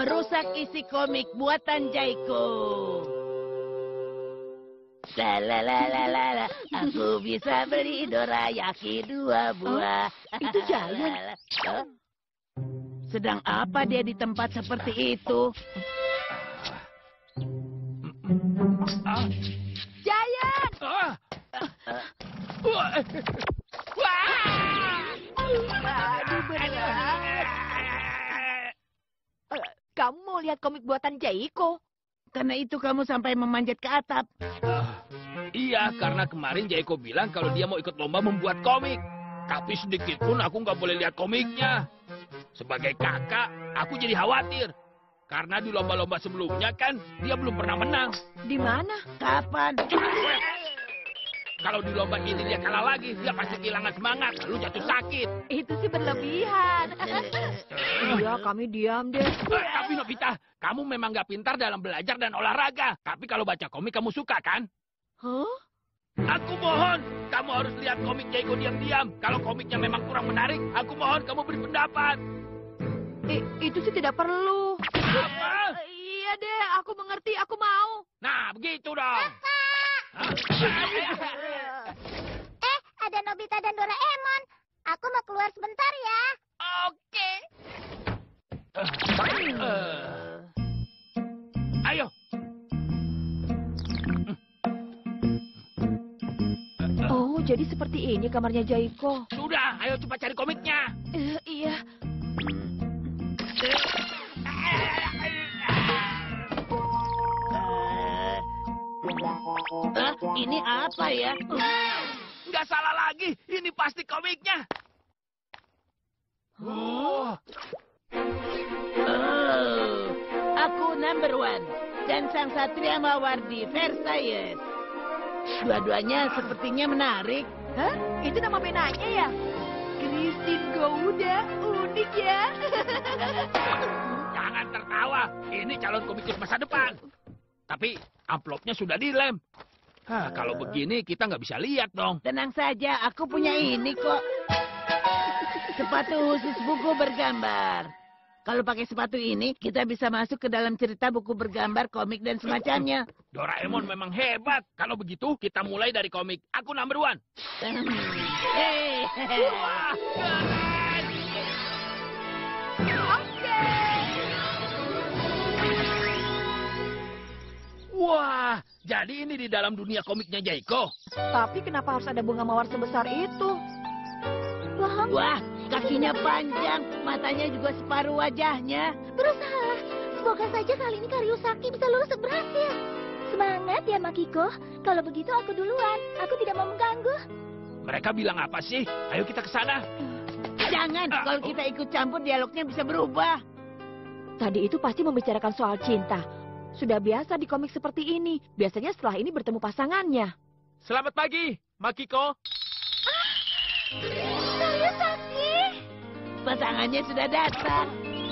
merusak isi komik buatan Jaiko. La la la la la la, aku bisa beli dorayaki 2 buah. Itu Giant. Sedang apa dia di tempat seperti itu? Giant! Aduh, berat. Kamu mau lihat komik buatan Jaiko? Karena itu kamu sampai memanjat ke atap. Iya, karena kemarin Jaiko bilang kalau dia mau ikut lomba membuat komik. Tapi sedikit pun aku nggak boleh lihat komiknya. Sebagai kakak, aku jadi khawatir. Karena di lomba-lomba sebelumnya kan dia belum pernah menang. Di mana? Kapan? Kalau di lomba ini dia kalah lagi, dia pasti kehilangan semangat, lalu jatuh sakit. Itu sih berlebihan. Iya, kami diam deh. Tapi Nobita, kamu memang nggak pintar dalam belajar dan olahraga. Tapi kalau baca komik kamu suka kan? Hah? Aku mohon, kamu harus lihat komik Jaiko diam-diam. Kalau komiknya memang kurang menarik, aku mohon kamu beri pendapat. Itu sih tidak perlu. Apa? Iya deh, aku mengerti, aku mau. Nah, begitu dong. Ada Nobita dan Doraemon. Aku mau keluar sebentar ya. Oke. Ayo. Oh, jadi seperti ini kamarnya Jaiko. Sudah, ayo cepat cari komiknya. Iya. Ini apa ya? Nggak salah lagi, ini pasti komiknya. Oh, aku number 1 dan sang satria mawar di Versailles. Dua-duanya sepertinya menarik. Hah? Itu nama penanya ya? Christine Gouda, unik ya. Jangan tertawa, ini calon komikus masa depan. Tapi amplopnya sudah dilem. Kalau begini kita nggak bisa lihat dong. Tenang saja, aku punya ini kok. Sepatu khusus buku bergambar. Kalau pakai sepatu ini, kita bisa masuk ke dalam cerita buku bergambar, komik, dan semacamnya. Doraemon memang hebat. Kalau begitu, kita mulai dari komik Aku Number 1. Hei. Wah, keren. Wah, jadi ini di dalam dunia komiknya Jaiko. Tapi kenapa harus ada bunga mawar sebesar itu? Wah, kakinya panjang, matanya juga separuh wajahnya. Berusahalah. Semoga saja kali ini Karyusaki bisa lulus berhasil. Semangat ya Makiko. Kalau begitu aku duluan. Aku tidak mau mengganggu. Mereka bilang apa sih? Ayo kita ke sana. Jangan, kalau kita ikut campur dialognya bisa berubah. Tadi itu pasti membicarakan soal cinta. Sudah biasa di komik seperti ini. Biasanya setelah ini bertemu pasangannya. Selamat pagi, Makiko. Karyusaki. Pasangannya sudah datang.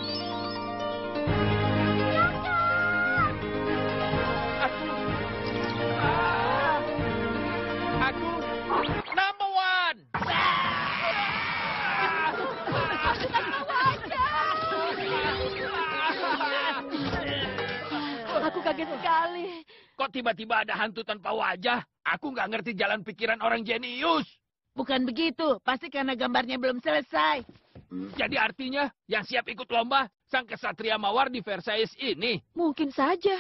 Aku number 1. Aku kaget sekali. Kok tiba-tiba ada hantu tanpa wajah? Aku nggak ngerti jalan pikiran orang jenius. Bukan begitu, pasti karena gambarnya belum selesai. Jadi artinya yang siap ikut lomba sang kesatria mawar di Versailles ini. Mungkin saja.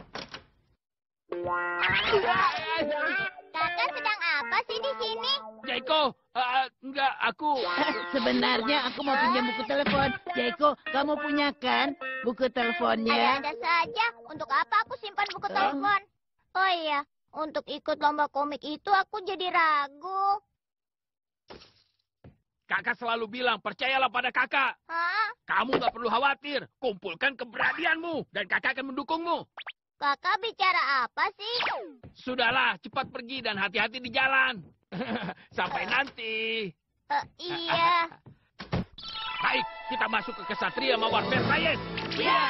Kakak sedang apa sih di sini? Jaiko, enggak, aku... Sebenarnya aku mau pinjam buku telepon. Jaiko, kamu punya kan buku teleponnya? Ada saja. Untuk apa aku simpan buku telepon? Oh iya, untuk ikut lomba komik itu aku jadi ragu. Kakak selalu bilang, percayalah pada kakak. Hah? Kamu nggak perlu khawatir. Kumpulkan keberanianmu, dan kakak akan mendukungmu. Kakak bicara apa sih? Sudahlah, cepat pergi dan hati-hati di jalan. Sampai nanti. Iya. Baik, kita masuk ke Kesatria Mawar Versailles. Ya.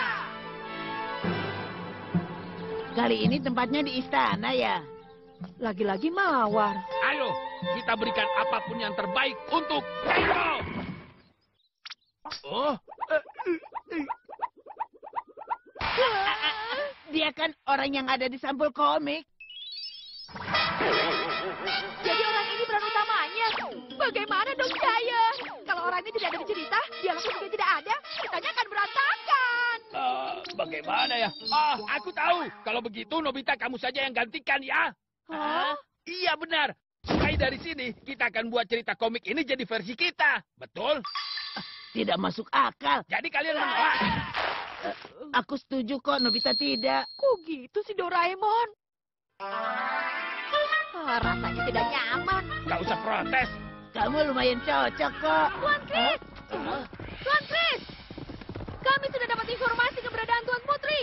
Kali ini tempatnya di istana ya. Lagi-lagi mawar. Ayo, kita berikan apapun yang terbaik untuk Jaiko. Oh, Dia kan orang yang ada di sampul komik. Jadi orang ini peran utamanya. Bagaimana dong, Giant? Kalau orang ini tidak ada di cerita, dialognya juga tidak ada, ceritanya akan berantakan. Bagaimana ya? Aku tahu. Kalau begitu, Nobita kamu saja yang gantikan ya. Hah? Iya benar. Mulai dari sini, kita akan buat cerita komik ini jadi versi kita. Betul? Tidak masuk akal. Jadi kalian menolak. Aku setuju kok, Nobita tidak. Kok gitu sih, Doraemon? Rasanya tidak nyaman. Gak usah protes. Kamu lumayan cocok kok. Tuan Chris! Tuan Chris! Kami sudah dapat informasi keberadaan Tuan Putri.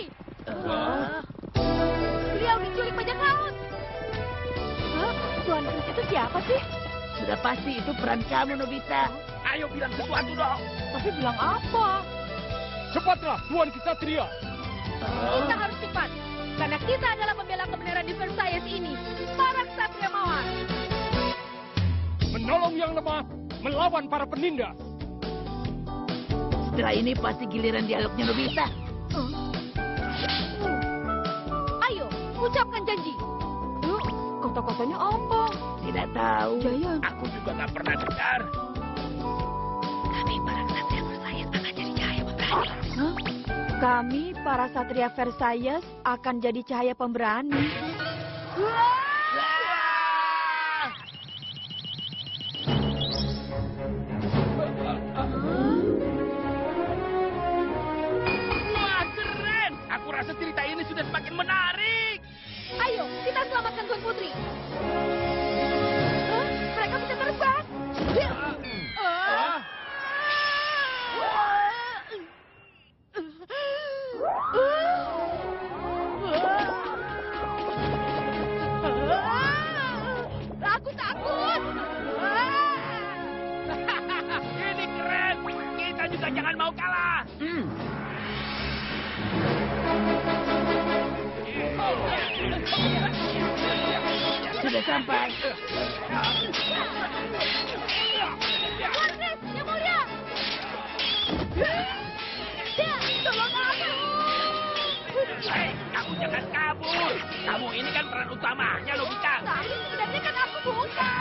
Beliau diculik bajak laut. Hah? Tuan Chris itu siapa sih? Sudah pasti itu peran kamu, Nobita. Ayo bilang sesuatu dong. Tapi bilang apa? Cepatlah, Tuan Ksatria. Kita harus cepat. Karena kita adalah pembela kebenaran di Versailles ini. Para ksatria mawar. Menolong yang lemah, melawan para penindas. Setelah ini pasti giliran dialognya Nobita. Ayo, ucapkan janji. Kata-katanya apa? Tidak tahu. Giant. Aku juga gak pernah dengar. Kami, para satria Versailles, akan jadi cahaya pemberani. Wah, keren. Aku rasa cerita ini sudah semakin menarik. Ayo, kita selamatkan Tuan Putri. Hah? Mereka bisa terbang. Aku takut. Ini keren. Kita juga jangan mau kalah. Sudah sampai. Tuan Chris, yang mulia. Ya, tolong aku. Hei, kamu jangan kabur. Kamu ini kan peran utamanya, Nobita. Tapi sebenarnya kan aku bukan.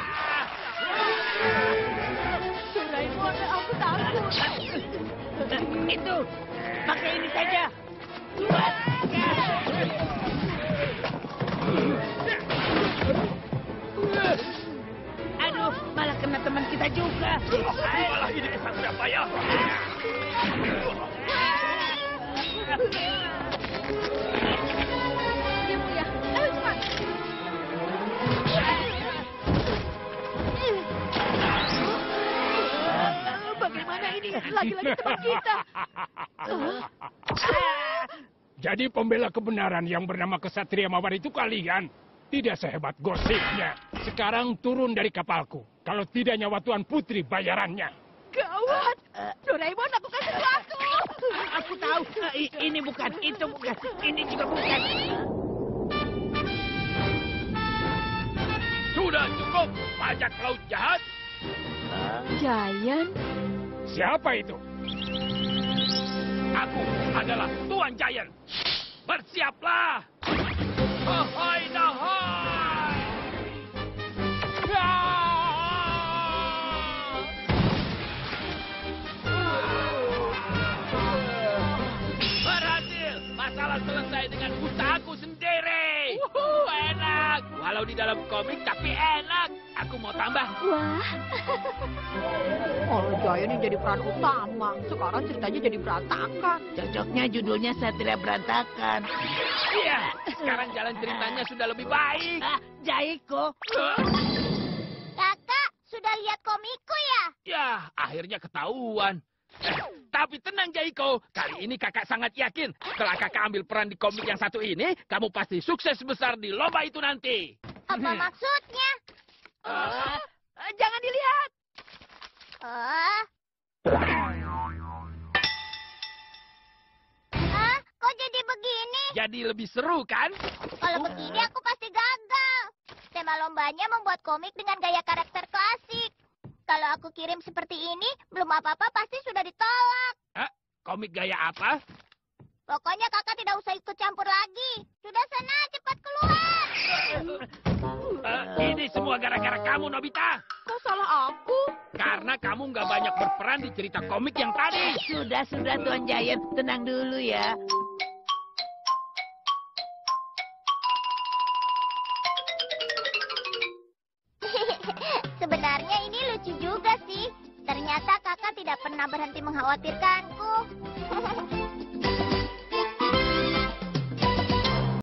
Doraemon, aku takut. Itu, pakai ini saja. Aduh, malah kena teman kita juga. Malah ini kesan berapa ya? Yang mulia, ayo cepat. Bagaimana ini? Lagi-lagi teman kita. Jadi pembela kebenaran yang bernama Ksatria Mawar itu kalian. Tidak sehebat gosipnya. Sekarang turun dari kapalku. Kalau tidak nyawa Tuan Putri bayarannya. Gawat. Doraemon, lakukan sesuatu. Aku tahu, ini bukan, itu bukan, ini juga bukan. Sudah cukup. Bajak laut jahat. Giant? Siapa itu? Aku adalah Tuan Giant. Bersiaplah. Ahoy, nahoy. Berhasil. Masalah selesai dengan usahaku sendiri. Enak. Walau di dalam komik, tapi enak. Aku mau tambah. Wah, Kalau Giant yang jadi peran utama, sekarang ceritanya jadi berantakan. Cocoknya judulnya Satria Berantakan. Iya, sekarang jalan ceritanya sudah lebih baik. Jaiko. kakak, sudah lihat komikku ya? Ya, akhirnya ketahuan. Tapi tenang Jaiko, kali ini kakak sangat yakin. Setelah kakak ambil peran di komik yang satu ini, kamu pasti sukses besar di lomba itu nanti. Apa maksudnya? Jangan dilihat. Kok jadi begini? Jadi lebih seru kan? Kalau begini aku pasti gagal. Tema lombanya membuat komik dengan gaya karakter klasik. Kalau aku kirim seperti ini, belum apa-apa pasti sudah ditolak. Komik gaya apa? Pokoknya kakak tidak usah ikut campur lagi. Sudah sana, cepat keluar. Ini semua gara-gara kamu, Nobita. Kok salah aku? Karena kamu nggak banyak berperan di cerita komik yang tadi. Sudah, Tuan Giant. Tenang dulu ya. Sebenarnya ini lucu juga sih. Ternyata kakak tidak pernah berhenti mengkhawatirkanku.